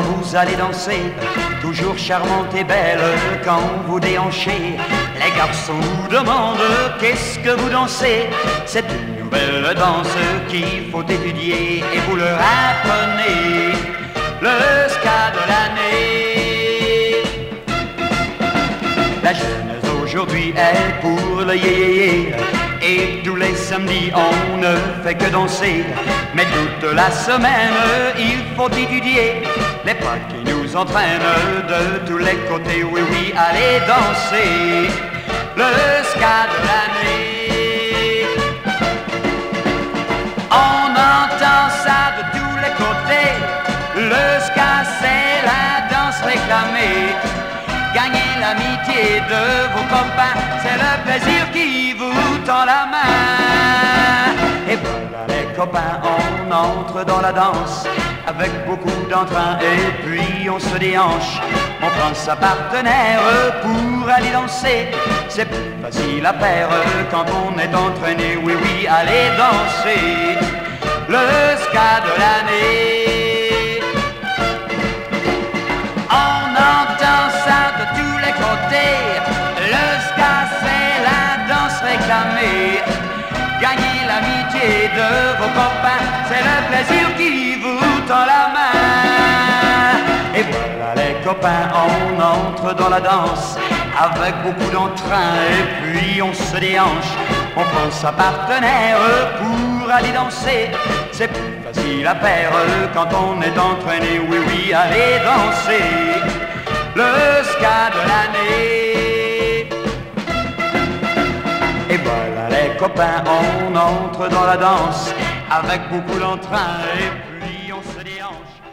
vous allez danser, toujours charmante et belle quand vous déhanchez. Les garçons vous demandent qu'est-ce que vous dansez. C'est une nouvelle danse qu'il faut étudier et vous leur apprenez le ska de l'année. La jeunesse aujourd'hui est pour le yé-yé-yé, et tous les samedis on ne fait que danser. Mais toute la semaine il faut étudier les pas qui nous entraînent de tous les côtés. Oui, oui, allez danser le ska de l'année. On entend ça de tous les côtés. Le ska c'est la danse réclamée. Gagner l'amitié de vos copains, c'est le plaisir qui vous tend la main. Et voilà les copains, on entre dans la danse avec beaucoup d'entrain et puis on se déhanche. On prend sa partenaire pour aller danser. C'est plus facile à faire quand on est entraîné. Oui, oui, allez danser le ska de l'année. On entend ça de tous les côtés. Le ska c'est la danse réclamée. Gagner l'amitié de vos copains, c'est le plaisir qui vous tend la main. Et voilà les copains, on entre dans la danse avec beaucoup d'entrain et puis on se déhanche. On prend sa partenaire pour aller danser. C'est plus facile à faire quand on est entraîné. Oui, oui, allez danser le ska de l'année. Et voilà les copains, on entre dans la danse avec beaucoup d'entrain et puis on se déhanche.